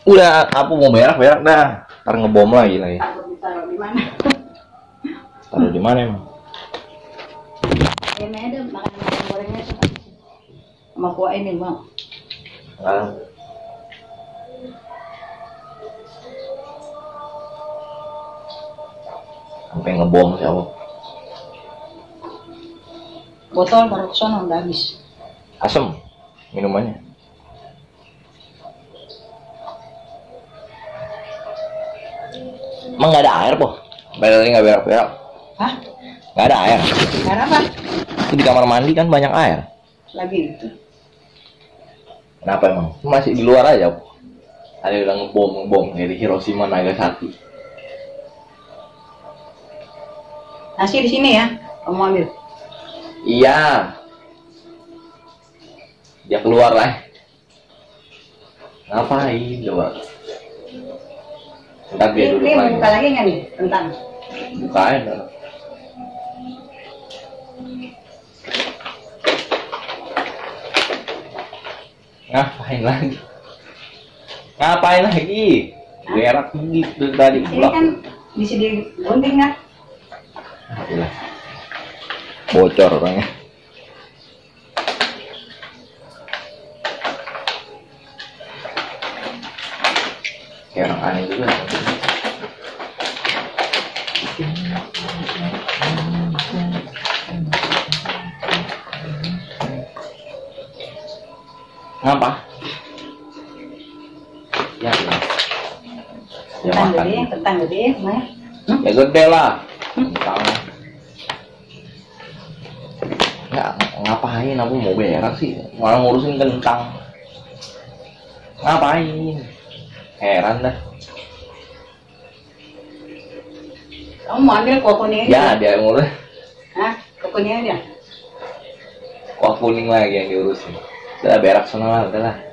Udah, aku mau berak dah. Ntar ngebom lagi. Taruh di mana? Taruh di mana emang? Ini ada makan gorengnya sama kuah ini mau. Sampai ngebom siapa? Botol baru kesana udah habis. Asem minumannya. Emang nggak ada air, po? Tadi nggak berak-berak. Hah? Nggak ada air. Air apa? Itu di kamar mandi kan banyak air. Lagi itu. Kenapa emang? Masih di luar aja, po. Ada udah ngebom dari Hiroshima Nagasaki. Nasi di sini ya, kamu ambil. Iya. Dia keluar lah. Ngapain coba? Ntar dia duduk Ini lagi. buka lagi nggak nih kentang? Bukain. Ngapain lagi? Ngapain lagi? Berak gitu tadi. Ini kan bisa digunting nggak? Gila. Bocor orangnya. Kayak orang aneh juga. Ngapa? Ya, ya makan. Kentang gede, mana? Ya gede lah. Kentang. Ya, ngapain aku mau berak sih? Malah ngurusin kentang. Ngapain? Heran dah. Kamu mau ambil kuah kuning Ya, aja? dia ngurus. Hah? Kuah kuning aja? Kuah kuning lagi yang diurusin. Udah berak sana lah, udah lah.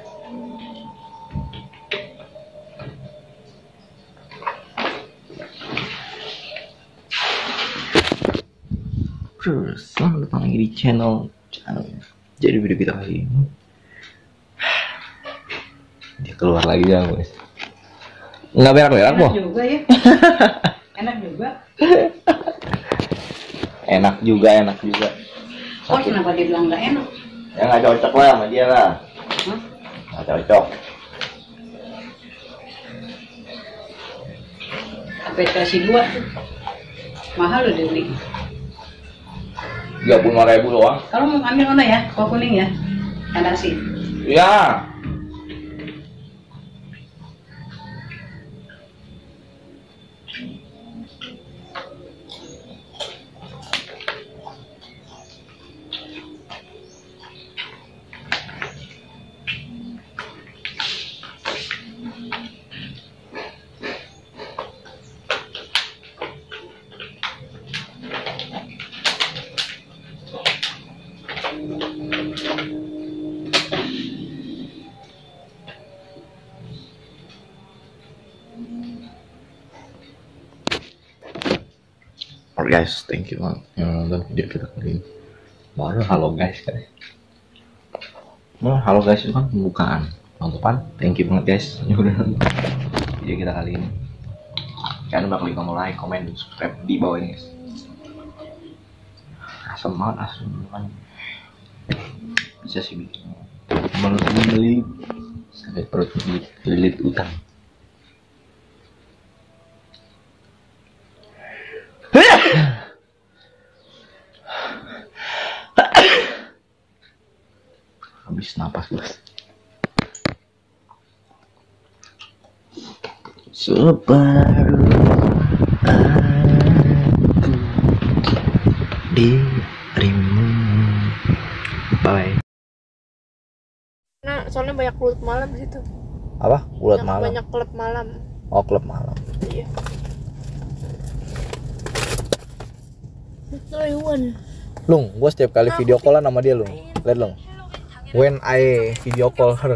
Selamat datang lagi di channel. Jadi video kita kali ini dia keluar lagi ya guys. Nggak berak-berak kok. Enak juga ya. Enak juga. Enak juga. Oh, kenapa dia bilang nggak enak? Ya nggak cocok lah sama dia lah. Nggak cocok. Sampai kasih 2 tuh. Mahal loh dia beli. 35.000 doang. Kalau mau ambil mana ya? Kuah kuning ya? Ada sih. Ya. Alright guys, thank you banget yang nonton video kita kali ini. Baru halo guys kan. Nah, halo guys itu kan pembukaan penutupan. Thank you banget guys yang udah nonton video kita kali ini. Jangan lupa klik tombol like, comment, dan subscribe di bawah ini guys. Asam banget, asam banget. Bisa sih bikin melilit sampai perut melilit utang. Habis napas bos. Separuh aku dirimu. Bye. Nah, soalnya banyak klub malam di situ. Apa? Ulat malam. Banyak klub malam. Oh, klub malam. Iya. Oh, Iwan. Lung, gua setiap kali video callan sama dia, Lung. Lihat, Lung. When I video call her,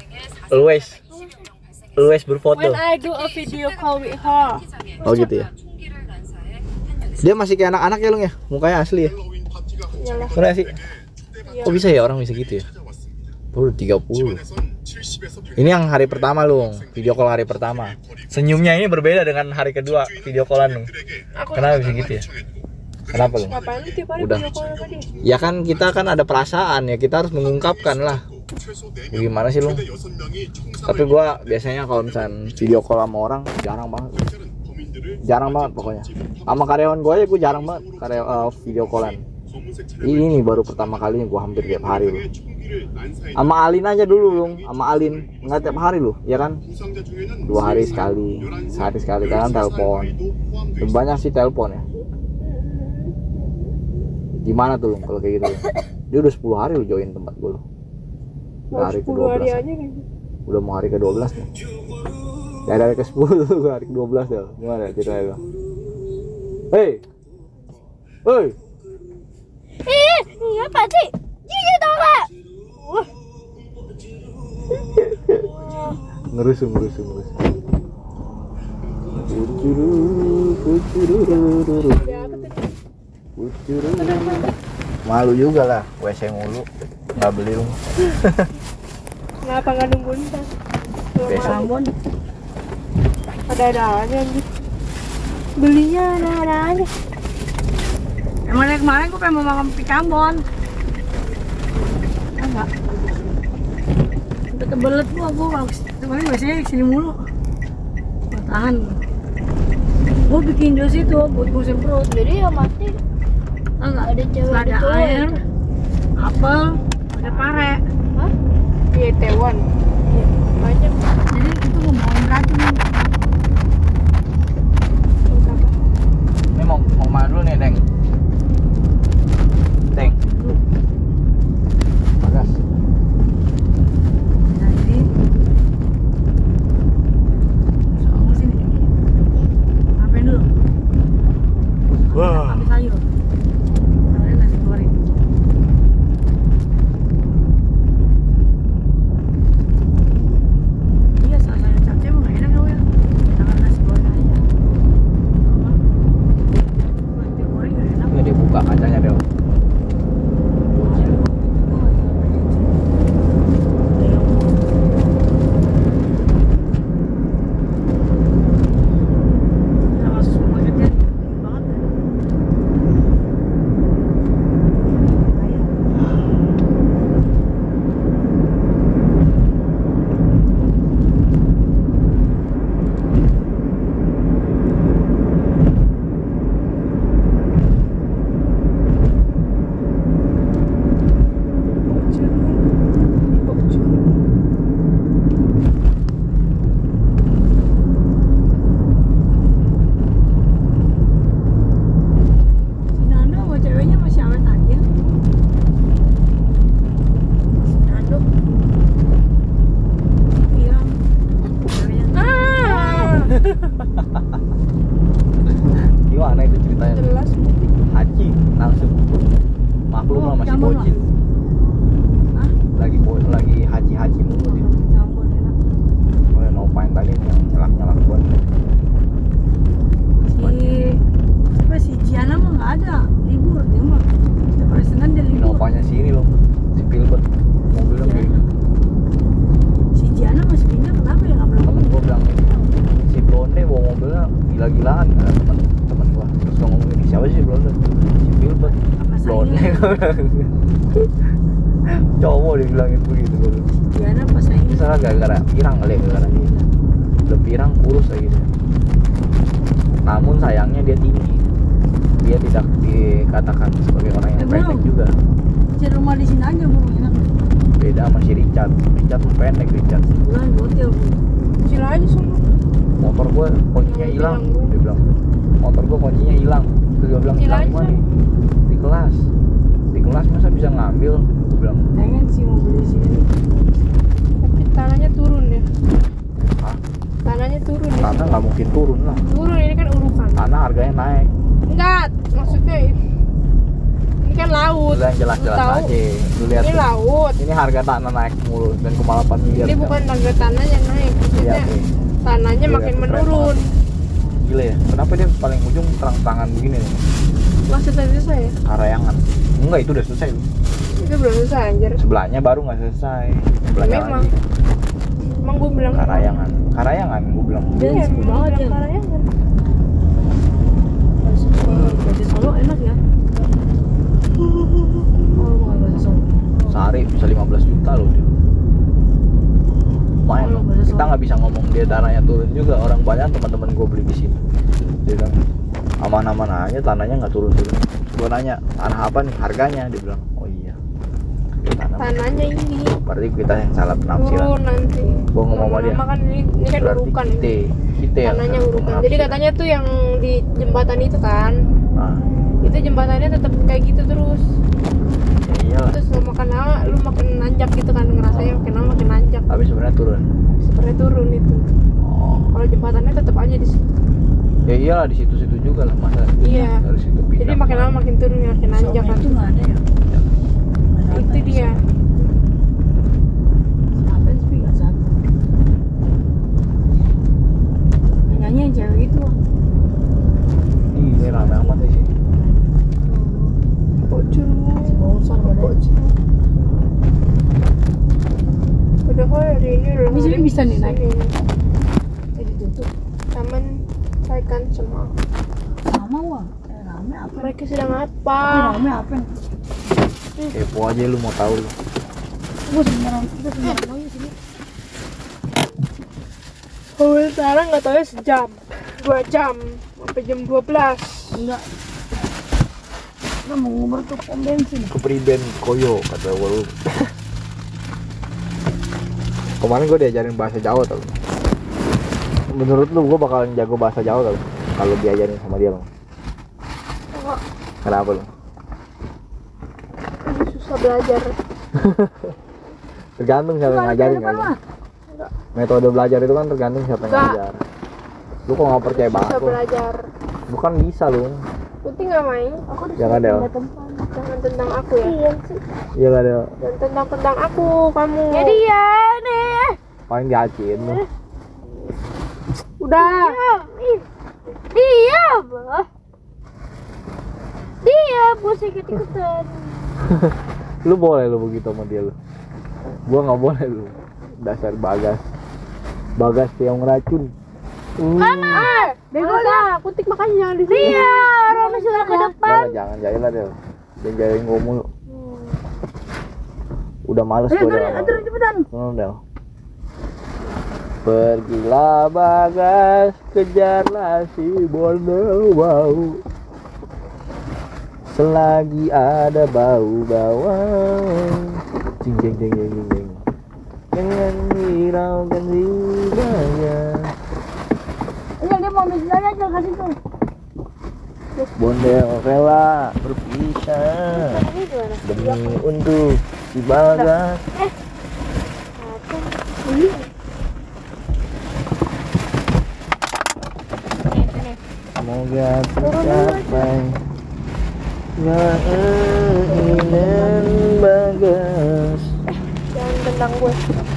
always berfoto. When I do a video call with her. Oh gitu ya. Dia masih kayak anak-anak ya, Lung ya? Mukanya asli ya? Iyalah. Bener sih? Iya. Kok bisa ya orang bisa gitu ya? Udah 30. Ini yang hari pertama lu, video call hari pertama. Senyumnya ini berbeda dengan hari kedua video callan lu. Kenapa bisa gitu ya? Kenapa lu? Ngapain lu tiap hari Udah. video call sama dia? Ya kan kita kan ada perasaan ya, kita harus mengungkapkan lah. Gimana sih lu? Tapi gua biasanya kalau misalnya video call sama orang jarang banget pokoknya. Sama karyawan gua aja gua jarang banget video callan. Ini baru pertama kalinya gua hampir tiap hari lu. Sama Alin aja dulu lu, sama Alin nggak tiap hari lu, ya kan? 2 hari sekali, sehari sekali kan telepon. Lebih banyak sih telepon ya. Gimana tuh lu kalau kayak gitu? Dia udah 10 hari lu join tempat gua lu. Udah hari Baru 10 hari ke-12. aja gitu. Udah mau hari ke-12 nih. Ya dari ke-10 tuh hari ke-12 dah. Gimana ceritanya lu? Hei. Hei. Iya apa sih? Iya tau gak? Ngerusuh. Malu juga lah, WC mulu, nggak beli rumah. Kenapa nggak nungguin kan? Besok. Salmon. Ada aja anjir. Belinya ada aja. Emang dari kemarin gue pengen mau makan pikambon. Enggak. Udah kebelet gue kemarin biasanya kesini mulu. Gua tahan. Gue bikin jus itu buat gue semprot. Jadi ya mati. Enggak ada cewek. Ada air, apel, ada pare. Hah? Iya Taiwan. Iya banyak. Jadi itu ngomongin racun. Ini mau mana dulu nih, Deng? Deng. Bagas. Jadi soalnya sini. Ngapain dulu? Wah. Ambil sayur. Namanya nasi goreng. Iya, sayur capcay emang gak enak tau ya. Jangan nasi goreng aja. Nasi goreng gak enak. Ini dibuka kacanya deh. Gimana itu ceritanya? Jelas. Haji langsung maklum lah masih campur, bocil. Hah? Lagi haji mulu dia. Campur enak. Oh ya Nova yang tadi yang nyelak buat. Siapa si Ciana mah nggak ada libur dia mah. Setiap hari Senin dia libur. Novanya sini loh, si Pilbert mobilnya kayak gitu. Si Ciana masih pindah kenapa ya nggak Temen belum? gua bilang ini, si Blonde bawa mobilnya gila-gilaan kata temen gua. Terus gua ngomong ini siapa sih Blonde? Si Pilbert. Apa Blonde saingnya? gua bilang. Cowok dibilangin begitu gua bilang. Ciana pas saingnya. Ini salah gara-gara pirang kali ya, gara-gara ini. Udah pirang kurus kayak gitu. Namun sayangnya dia tinggi. Dia tidak dikatakan sebagai orang yang pendek juga. Cari rumah di sini aja bu, enak. Beda sama si Richard mah pendek Richard. Bulan hotel bu. Cila aja semua. Motor gua kuncinya hilang, dia bilang. Motor gua kuncinya hilang. Terus gua bilang hilang di mana? Di kelas. Di kelas masa bisa ngambil? Gua bilang. Pengen sih mau beli di sini. Tapi tanahnya turun ya. Hah? Tanahnya turun ya. Tanah nggak mungkin turun lah. Turun ini kan urukan. Tanah harganya naik. Enggak, maksudnya ini kan laut. Udah yang jelas-jelas Lu tahu? aja. Lu lihat. Ini tuh. laut. Ini harga tanah naik mulu dan ke 8 miliar. Ini bukan harga tanahnya naik, Iya maksudnya sih. tanahnya Iya, makin keren menurun. Gila ya. Kenapa dia paling ujung terang tangan begini nih? Maksudnya saya Karyangan. Enggak, itu udah selesai lu. Itu belum selesai anjir. Sebelahnya baru nggak selesai. Sebelahnya Memang. lagi. Emang gue bilang Karayangan gue bilang. Dan iya, sepi emang banget bilang ya. Karangyangan. Bahasa Solo enak ya. Oh, bukan bahasa Solo. Sehari bisa 15 juta loh dia. Lumayan loh. Kita nggak bisa ngomong dia tanahnya turun juga. Orang banyak teman-teman gue beli di sini. Dia bilang aman-aman aja, tanahnya nggak turun-turun. Gue nanya tanah apa nih harganya, dia bilang oh iya. Tanahnya ini Berarti kita yang salah penafsiran. turun nanti. Gue ngomong sama dia. Lama-lama kan ini kan Berarti urukan kita yang tanahnya salah urukan. Jadi penafsiran. katanya tuh yang di jembatan itu kan, Nah, itu jembatannya tetap kayak gitu terus. ya iyalah. Terus lu makin nanjak gitu kan, ngerasanya makin lama makin nanjak. Tapi sebenarnya turun. Sebenarnya turun itu. Oh. Kalau jembatannya tetap aja di situ. Ya iyalah di situ-situ juga lah masa. Iya. Dari situ pindah. Jadi makin lama makin turun, makin nanjak kan. Itu nggak ada ya. Itu dia. Apa sih nggak satu. Nyanyi yang cewek itu. Ini rame amat di sini. Bocor. Sponsor badan. Padahal hari ini udah Ini sini bisa nih naik. Ini. Ditutup. Taman Saikan semua. Sama wah. Rame apa? Mereka sedang apa? Rame apa? Kepo aja lu mau tahu lu. Gue sebenarnya kita sebenarnya di sini. Mobil sekarang nggak tahu ya sejam, 2 jam, sampai jam 12. Enggak. Kita mau ngumur tuh pom bensin. Ke Priben Koyo kata gue lu. Kemarin gue diajarin bahasa Jawa tau. Menurut lu gue bakalan jago bahasa Jawa tau kalau diajarin sama dia lo. Enggak, Kenapa lu? ini susah belajar. Tergantung siapa yang ngajarin kan. Metode belajar itu kan tergantung siapa yang Enggak. ngajar. Lu kok nggak percaya banget Susah lu? belajar. Bukan bisa lu. Penting nggak main? Aku Jangan Del. jangan tentang aku ya. Iya sih. Iya gak Del. Dan tentang aku kamu. Jadi ya nih. Paling dihaciin lu. Udah. Diam. Diam, gue ikut-ikutan. Lu boleh lu begitu sama dia lu. Gua nggak boleh lu. Dasar Bagas tiang racun. Bego lah, kutik makanya jangan di sini. Iya, orang sudah ke depan. Jangan jahil lah Del. Jangan jahilin gua mulu. Udah males gua Del. Atur cepetan. Del. Pergilah Bagas, kejarlah si bondel bau. Selagi ada bau bawang. Jing jing jing jing jing jing. Jangan hiraukan ziganya. Iya dia mau ambil saya aja kasih tuh. Bondel rela berpisah demi untuk si Bagas. Semoga tercapai keinginan Bagas. Jangan tendang gue.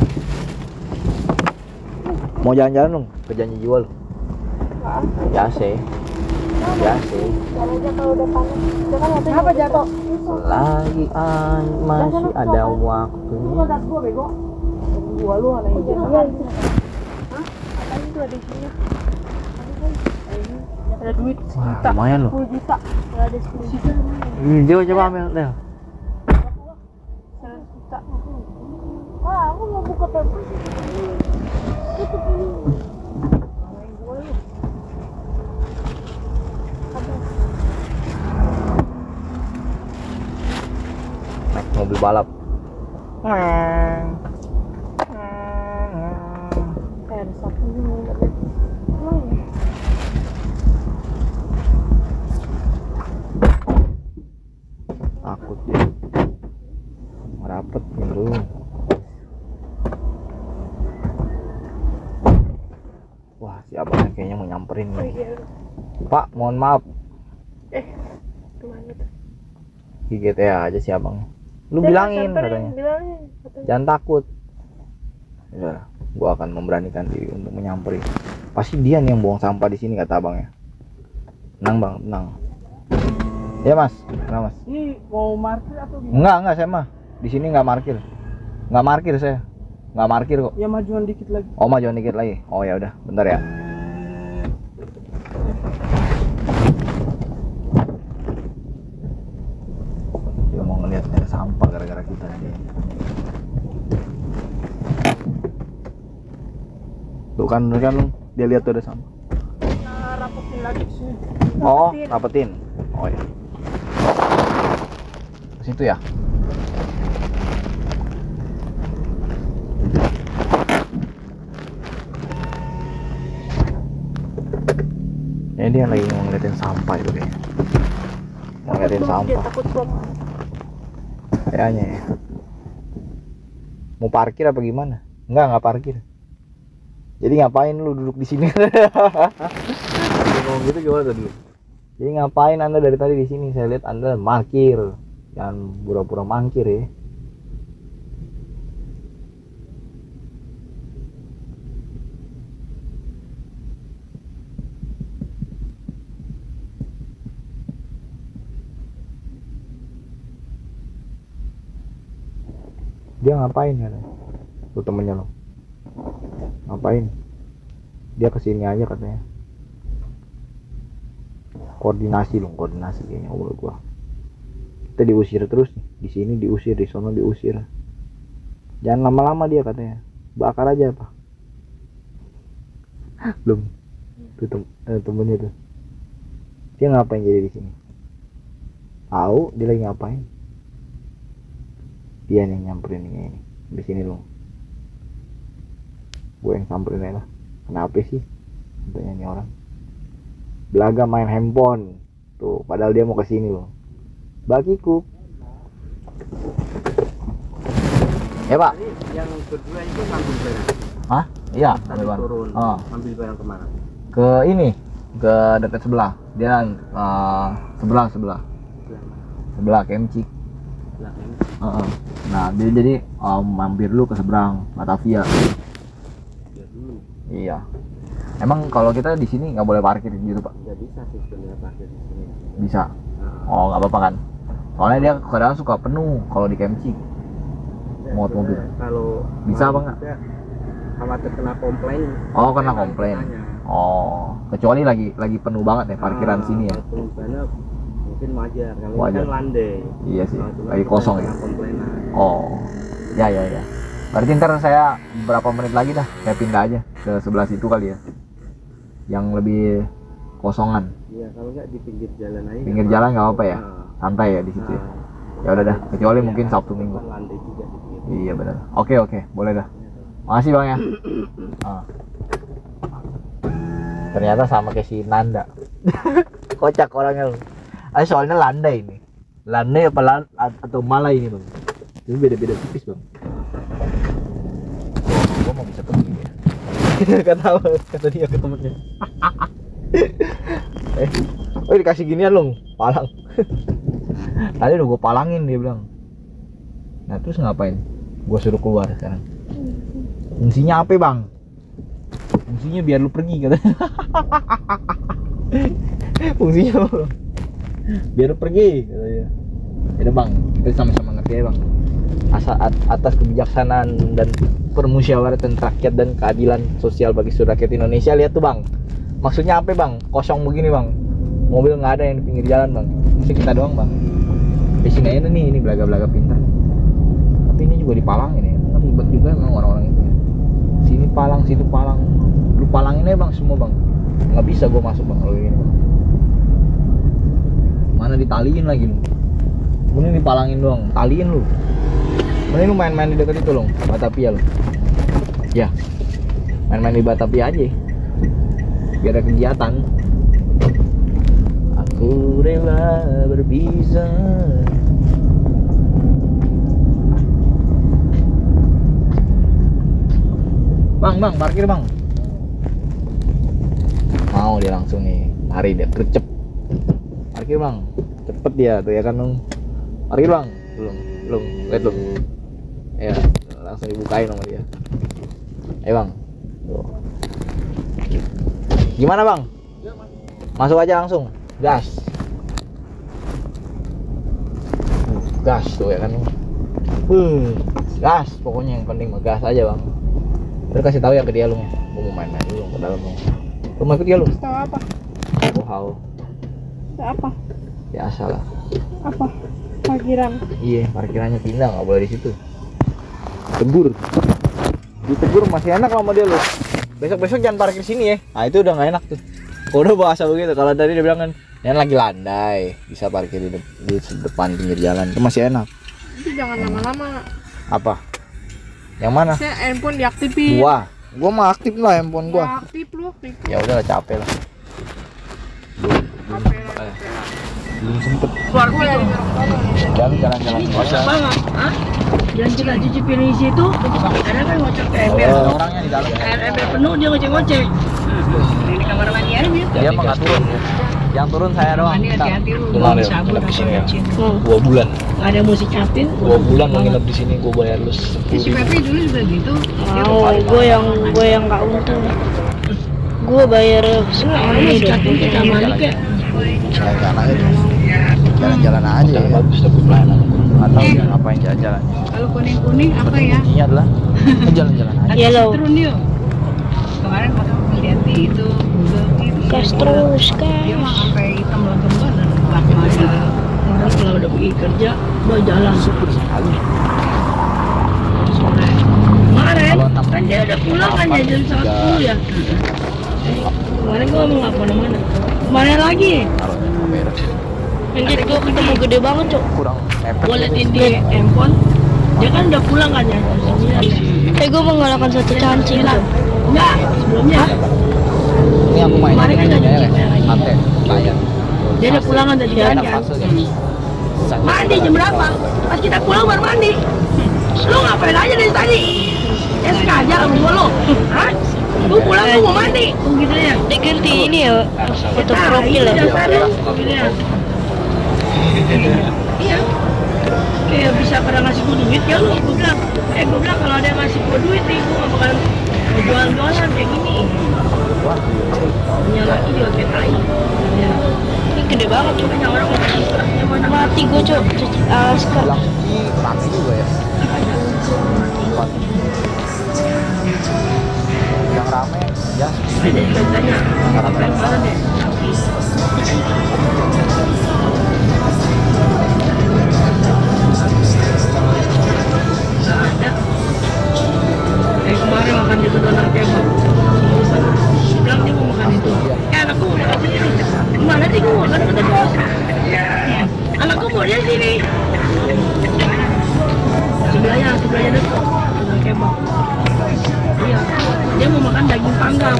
Mau jalan-jalan dong ke Janji Jiwa lu. Biasa. Biasa. Jalan aja kalau udah panas. Kenapa jatuh? Selagi masih ada waktu. Tas gua bego. Gua lu ada yang Iya, itu. Hah? Apa itu ada di sini? ada duit Wah, lumayan loh. 10 juta. Enggak ada 10 juta. Coba ambil Del. 100 juta. Wah, aku mau buka pempes. Naik mobil balap. Ada sapu juga. Takut dia. Rapet nih lu. Wah, si abangnya kayaknya mau nyamperin nih. Pak, mohon maaf. Kemana tuh? Di GTA aja si abang. Lu bilangin katanya. Bilangin. Jangan takut. Ya, gua akan memberanikan diri untuk menyamperin. Pasti dia nih yang buang sampah di sini kata abangnya. Tenang bang, tenang. Ya mas, kenapa mas? Ini mau parkir atau gimana? Enggak saya mah. Di sini nggak parkir. Nggak parkir saya. Nggak parkir kok. Ya majuan dikit lagi. Oh majuan dikit lagi. Oh ya udah, bentar ya. Dia mau ngeliat ada sampah gara-gara kita tadi. Tuh kan lu, dia lihat tuh ada sampah. Nah, rapetin lagi di sini. Oh, rapetin. Oh ya. Ke situ ya. Ya dia lagi mau ngeliatin sampah itu kayaknya. Mau ngeliatin Dia sampah. takut bom. Kayaknya ya. Mau parkir apa gimana? Enggak parkir. Jadi ngapain lu duduk di sini? Ngomong gitu gimana tadi? Jadi ngapain Anda dari tadi di sini? Saya lihat Anda parkir. Jangan pura-pura mangkir ya. Dia ngapain ya? Tuh temennya lo. Ngapain? Dia kesini aja katanya. Koordinasi kayaknya menurut gua. Kita diusir terus nih. Di sini diusir, di sono diusir. Jangan lama-lama dia katanya. Bakar aja apa? Belum. Tuh temennya tuh. Dia ngapain jadi di sini? Tahu dia lagi ngapain? Dia nih nyamperin ini. Di sini lo. Gue yang samperin aja lah. Kenapa sih? Katanya ini orang. Belaga main handphone. Tuh, padahal dia mau ke sini loh. Bagiku. Ya, Pak. Yang kedua itu ngambil barang. Hah? Iya, Tadi ambil barang. turun. Oh, Ambil barang kemana? ke ini, ke dekat sebelah. Dia sebelah Sebelah Kemcik. belakang. Nah, dia jadi mampir dulu ke seberang Batavia. Ya dulu. Iya. Emang kalau kita di sini nggak boleh parkir gitu, Pak? Nggak bisa sih sebenarnya parkir di sini. Bisa. Nah, Oh, nggak apa-apa kan? Soalnya dia kadang suka penuh kalau di Kemcik. Muat mobil. Kalau Bisa apa nggak? kita khawatir kena komplain. Oh, kena komplain. Oh, kecuali lagi penuh banget ya parkiran sini ya. Kalau penumpangnya mungkin wajar. Kalau Wajar. kan landai. Iya sih, Kalau itu kan lagi kita kosong ya. kena komplainan. Oh, ya. Berarti ntar saya berapa menit lagi dah, saya pindah aja ke sebelah situ kali ya, yang lebih kosongan. Iya, kalau nggak di pinggir jalan aja. Pinggir jalan nggak apa-apa ya, Nah, santai ya di situ ya. nah. Ya udah dah, kecuali Iya, mungkin Sabtu kan Minggu. landai juga di pinggir. Iya benar. Oke, boleh dah. Makasih bang ya. Ternyata sama kayak si Nanda. Kocak orangnya lu. Soalnya landai ini. Landai apa atau malai ini bang? Ini beda-beda tipis bang. Gua mau bisa pergi ya. kata dia ke temennya. Dikasih ginian loh, palang. Tadi udah gue palangin dia bilang. Nah terus ngapain? Gue suruh keluar sekarang. Fungsinya apa bang? Fungsinya biar lu pergi katanya. Fungsinya apa? Biar lu pergi katanya. Ya bang, kita sama-sama ngerti ya bang. Atas kebijaksanaan dan permusyawaratan rakyat dan keadilan sosial bagi seluruh rakyat Indonesia. Lihat tuh bang, maksudnya apa bang? Kosong begini bang, mobil nggak ada yang di pinggir jalan bang. Mesti kita doang bang. Di sini aja nih, ini belaga-belaga pintar. Tapi ini juga dipalangin ya, ribet juga emang orang-orang itu ya. Sini palang, situ palang. Lu palangin aja bang semua bang. Nggak bisa gua masuk bang kalau ini bang. Mana ditaliin lagi lu? Mending dipalangin doang, taliin lu. Mending lu main-main di dekat itu loh, Batavia lo. Ya, main-main di Batavia aja. Biar ada kegiatan. Aku rela berpisah. Bang, parkir bang. Mau dia langsung nih, lari dia gercep. Parkir bang, cepet dia tuh ya kan dong. Parkir bang, belum, lihat belum. Ya, langsung dibukain sama dia. Ayo bang. Tuh. Gimana bang? Masuk aja langsung, gas. gas tuh ya kan. Gas pokoknya, yang penting gas aja bang. Terus kasih tahu ya ke dia lu, gua mau main-main dulu ke dalam lu mau ikut dia lu? Tahu apa? Wow, Tahu apa? biasa lah. Apa? Parkiran. Iya, parkirannya pindah, nggak boleh di situ. Tegur, ditegur masih enak sama dia lu. Besok jangan parkir sini ya. Nah itu udah nggak enak tuh. Udah bahasa begitu. Kalau tadi dia bilang kan, yang lagi landai bisa parkir di depan pinggir jalan, itu masih enak. Itu jangan lama-lama. Apa? Yang mana? Saya handphone diaktifin. Gua mah aktif lah handphone gua. Nggak aktif lu. Ya udah lah, capek lah. Belum sempet. Keluar ya. Jalan. banget. Hah? Yang kita cicipin di situ, ada kan ngocek ke ember. Orangnya di dalam. Ember penuh dia ngocek-ngocek. Di kamar mandi aja dia. Dia mah nggak turun. Yang turun saya doang. Mandi hati-hati lu. Pulang deh, Sabun nginep di sini ya. apa 2 bulan. Ada musik capin. 2 bulan mau nginep di sini, gua bayar lu Si 10.000. Pepe dulu juga gitu. Gue yang nggak untung. Gue bayar Ini capin kita balik ya. Jalan-jalan aja tuh. Jalan-jalan aja ya. Bagus tapi pelayanan. Nggak tahu dia ngapain jalan-jalan. Kalau kuning-kuning apa ya? Ini adalah jalan-jalan aja. Yellow. Turun yuk. Kemarin pas aku lihat di itu Google itu. Gas terus, Dia mah gas. sampai hitam lontong banget. Orang kalau udah pergi kerja, mau jalan super sekali. Sore. Kemarin Kalau enam- kan dia udah pulang kan ya jam 1 ya. Kemarin gua mau nggak kemana-mana. Kemarin lagi. Taruhnya kamera. Anjir gue ketemu gede banget cok. Kurang efek. Gua liatin di handphone. Dia kan udah pulang kan ya. Jam 9. Gue mengalahkan satu cancing tuh. Enggak, sebelumnya. Ini aku main Kemarin kan ini udah ya. cuci. Sate, layar. Dia udah pulang kan tadi kan. Enak hasilnya. Mandi jam berapa? Pas kita pulang baru mandi. Lu ngapain aja dari tadi? Ya sengaja sama gua lu. Hah? Gua pulang gua mau mandi. Gitu ya. Dia ganti ini ya foto Nah, profil itu ya. dasar lu. Gitu ya. Iya. Kayak bisa pada ngasih gua duit ya lu. Gua bilang kalau ada yang ngasih gua duit nih gua gak bakalan jual-jualan kayak gini. Punya laki juga kayak tai. Ya. Ini gede banget cok. Banyak orang yang mana Mati gue cok. Cuci Alaska. Bilang ini rame juga ya. Yang rame ya. ada yang tanya apa yang mana deh. Nggak ada. Kemarin makan di donat kebab. Bilang dia mau makan itu. Anakku udah kasih ini. Kemana sih gua? Kan kata bos. Anakku mau dia sini. Sebelahnya dekat. Donat kebab. Iya. Dia mau makan daging panggang.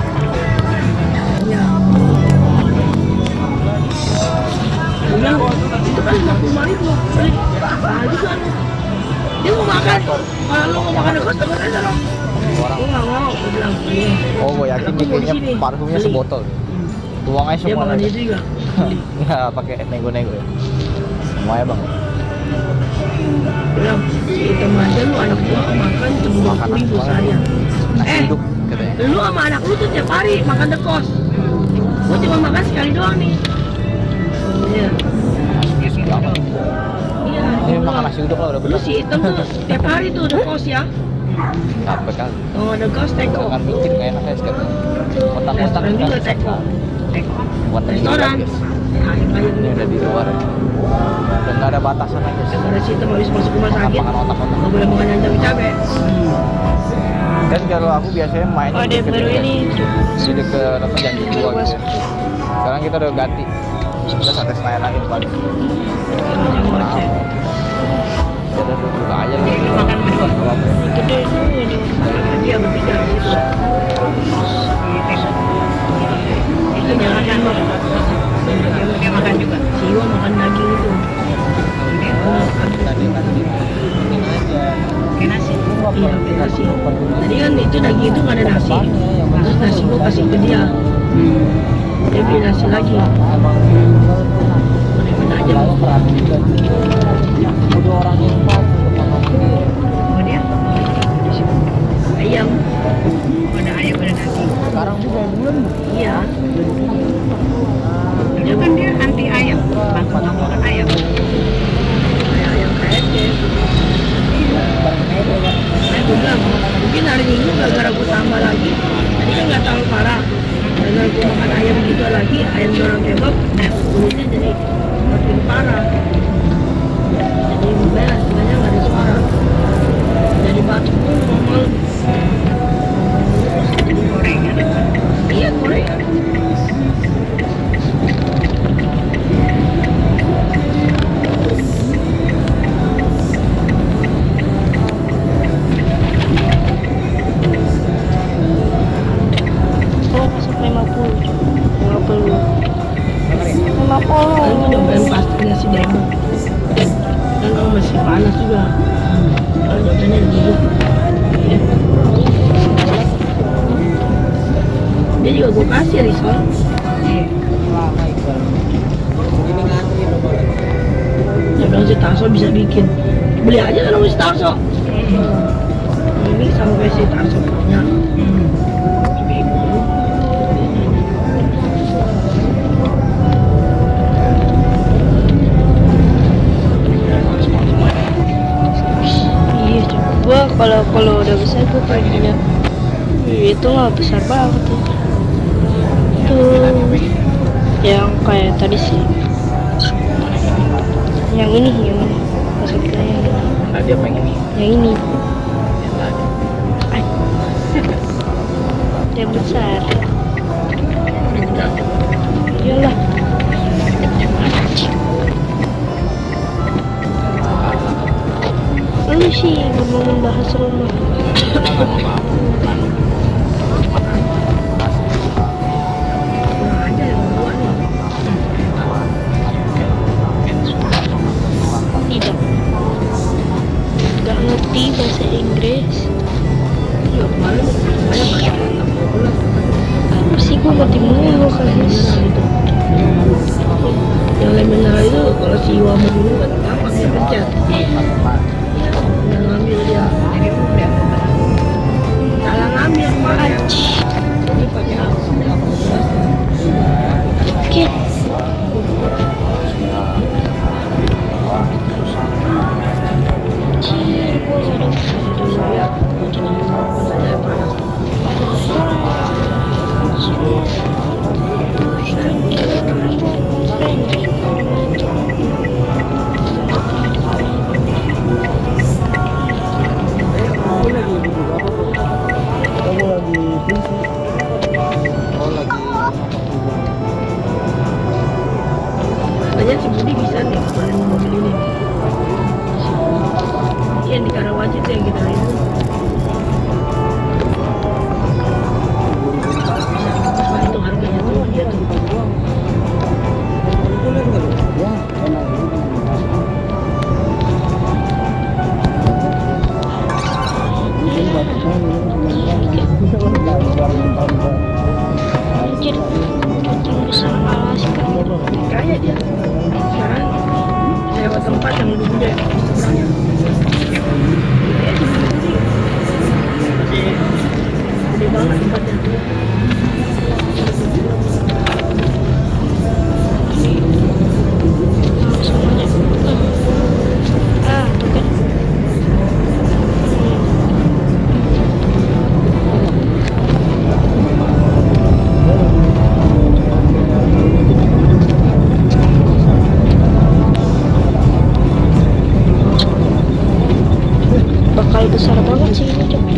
Iya. Bilang itu kan 50.000. Balik kan. Dia mau makan. Kalau lu mau makan dekat aja dong. Gua nggak mau. Gua bilang iya. Oh, gue yakin dia kayaknya parfumnya sebotol. Tuang aja Dia semua. makan itu juga. Nggak pakai nego-nego ya. Semuanya bang. Bilang hitam aja lu anak gua makan cuma 20.000 seharian. Nasi uduk katanya. Lu sama anak lu tuh tiap hari makan dekos. Gua cuma makan sekali doang nih. Iya. Yes banget. Iya. Ini makan nasi uduk lah udah Lu bener. si hitam tuh tiap hari tuh dekos ya. Capek kali. Oh dekos teko. Jangan mikir nggak enak ya sekarang. Otak-otak Restoran juga teko. Teko. Buat Restoran. guys. Ayam-ayam Ini udah di luar. Udah nggak ada batasan aja sih. Gara-gara si hitam habis masuk rumah sakit. Makan otak-otak. Nggak boleh makan yang cabai-cabai. Dan kalau aku biasanya main Oh dia baru ini. di dekat apa janji gua gitu. Sekarang kita udah ganti. Kita sate Senayan lagi di pagi. Yang ngoceh. Kita udah buka aja lah. Makan berdua. Gede juga dia. Dia bertiga di situ. Itu dia makan loh. Dia makan juga. Si Iwa makan daging itu. Tadi kan Pakai nasi. Iya, pakai nasi. Tadi kan itu daging itu nggak ada nasi. Terus nasi gua kasih ke dia. Dia beli nasi lagi. Mana aja mau. udah orang yang Oh dia? Ayam. Ada ayam ada nasi. sekarang juga bulan Iya. Dia kan dia anti ayam. Langsung nggak makan ayam. seminggu gara-gara gue tambah lagi. Tadi kan nggak terlalu parah. Gara-gara gue makan ayam gitu lagi, ayam dorang kebab, kulitnya jadi makin parah. Jadi beres, sebenarnya nggak ada suara. Jadi batuk pun normal. Jadi gorengan. Iya gorengan. Kan itu nyobain pastinya si demo. Kan kamu masih panas juga. Kalau nyobainnya dulu. Ya. Dia juga gue kasih risol. Ini ngantri lo boleh. Ya bilang si Tarso bisa bikin. Beli aja kan sama si Tarso. Ini sama kayak si Tarso punya. Kalau udah besar gue pengennya itu mah besar banget tuh yang kayak tadi sih yang ini maksudnya yang ini. Tadi apa yang ini? Yang ini Yang tadi. yang besar Enggak. iyalah Yang mana sih? lu sih mau membahas rumah Aja yang dua nih. tidak nggak ngerti bahasa Inggris Iya kemarin banyak apa sih gue mati mulu guys yang lem mineral itu kalau si Iwa mau dulu kan gampang dia pencet. Yang ngambil dia. Salah ngambil kemarin. Jadi pakai apa? oke Kamu lagi fungsi. Oh lagi. Katanya si Budi bisa nih kemarin mobil ini. Yang di Karawaci tuh yang kita itu. Wah itu harganya tuh dia tuh. Boleh nggak lu? Ya. anjir datang besar malah sih kan Kaya dia. Sekarang sewa tempat yang lebih gede seberangnya. Gede banget tempatnya. langsung aja tuh kan bakal besar banget sih ini Cok.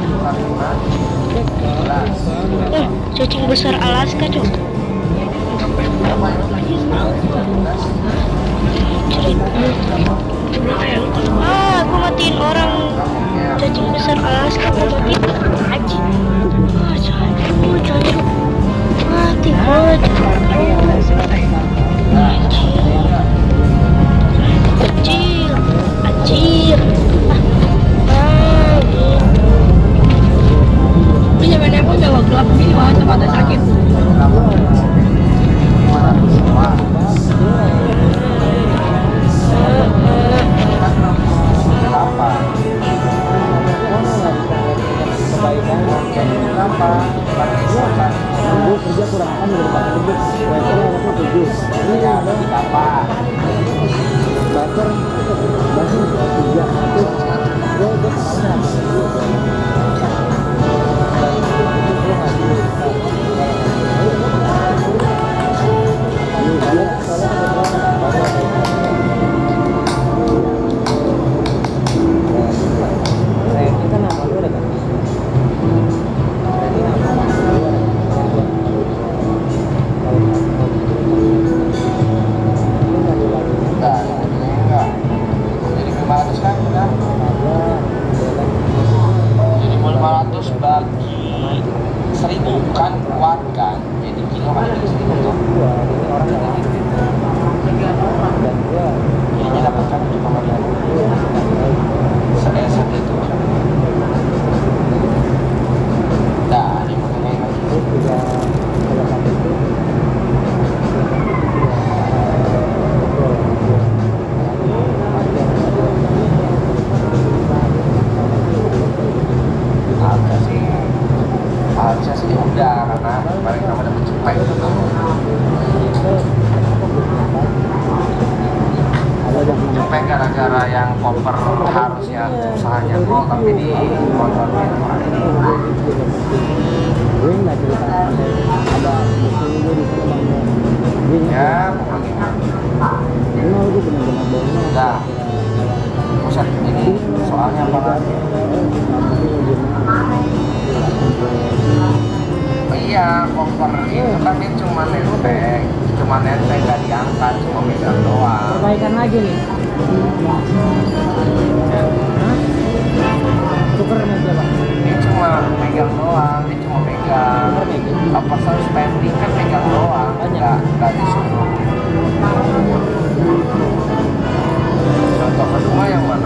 Cacing besar Alaska, Cok. Aku matiin orang cacing besar Alaska, aku matiin. Anjing. Cacing. Mati, Anjir. Anjir. Ini zamannya aku udah gelap gini, wah tempatnya sakit. Gue kerja kurang kan dari Pak Teguh. Baker anaknya 7. Ini ya bagi bapak. Baker 3. Gue kemarin gara-gara yang koper harusnya usahanya kok, tapi di motornya ya pokoknya udah pusat ini soalnya apa lagi? Oh iya, koper itu kan dia cuma nenteng gak diangkat, cuma megang doang. Perbaikan lagi nih. Tuker meja, Pak. Dia cuma megang doang, dia cuma megang. Apa standing kan megang doang, nggak disuruh. Contoh kedua yang mana?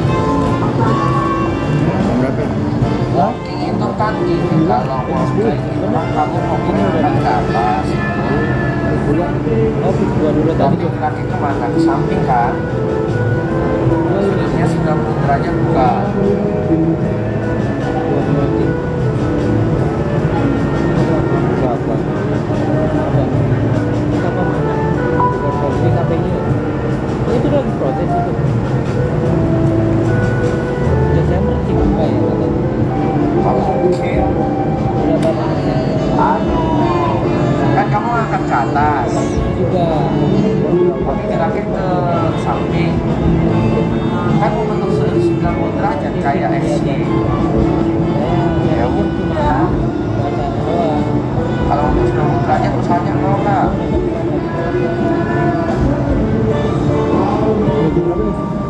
Walking itu kan gini, kalau walking itu kan kamu walking kan ke atas. Walking kaki itu mana? Ke samping kan? Sudutnya 90 derajat bukan? Itu lagi proses itu. Desember dibuka ya katanya. Kalau mungkin Udah berapa persen? aduh, kan kamu angkat ke atas, Juga. tapi geraknya ke samping, kan membentuk sudut 90 derajat kayak SY. Ya udah, kalau untuk 90 derajat usahanya nol lah.